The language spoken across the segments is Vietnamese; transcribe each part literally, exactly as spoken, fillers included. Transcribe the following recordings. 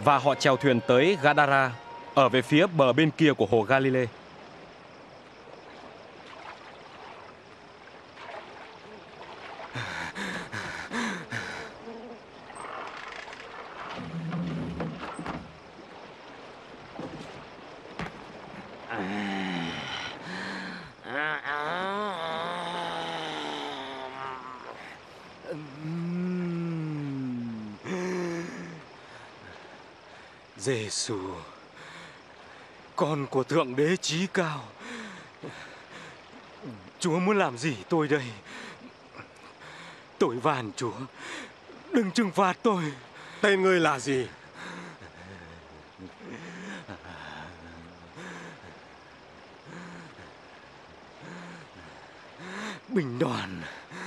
Và họ chèo thuyền tới Gadara, ở về phía bờ bên kia của hồ Galilee. Giêsu, con của Thượng Đế Chí Cao, Chúa muốn làm gì tôi đây? Tôi van Chúa, đừng trừng phạt tôi. Tên ngươi là gì? Bình Đoàn.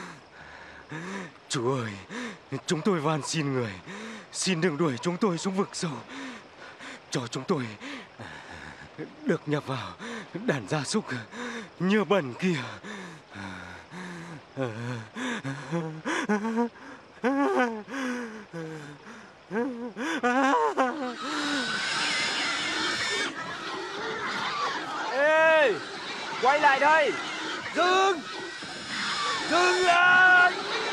Chúa ơi, chúng tôi van xin người, xin đừng đuổi chúng tôi xuống vực sâu, cho chúng tôi được nhập vào đàn gia súc nhơ bẩn kia. Ê, quay lại đây. Dừng, dừng lại.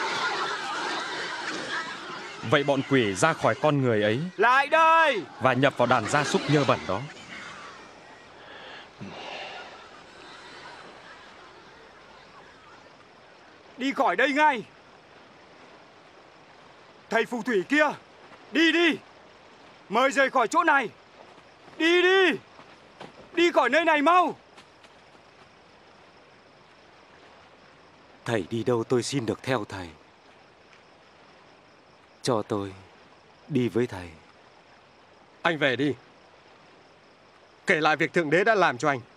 Vậy bọn quỷ ra khỏi con người ấy Lại đây. và nhập vào đàn gia súc nhơ bẩn đó. Đi khỏi đây ngay. Thầy phù thủy kia, đi đi. Mời rời khỏi chỗ này. Đi đi. Đi khỏi nơi này mau. Thầy đi đâu tôi xin được theo thầy. Cho tôi đi với thầy. Anh về đi. Kể lại việc Thượng Đế đã làm cho anh.